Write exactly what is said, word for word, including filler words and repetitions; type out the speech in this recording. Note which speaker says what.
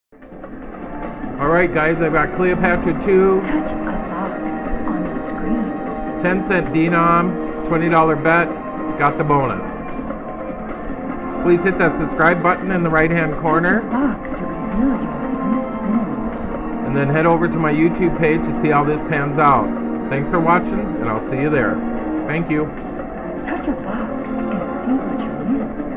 Speaker 1: Alright guys, I've got Cleopatra two.
Speaker 2: Touch a box on the screen.
Speaker 1: ten cent denom, twenty dollar bet, got the bonus. Please hit that subscribe button in the right hand corner.
Speaker 2: Touch a box to reveal your free spins.
Speaker 1: And then head over to my YouTube page to see how this pans out. Thanks for watching, and I'll see you there. Thank you.
Speaker 2: Touch a box and see what you win.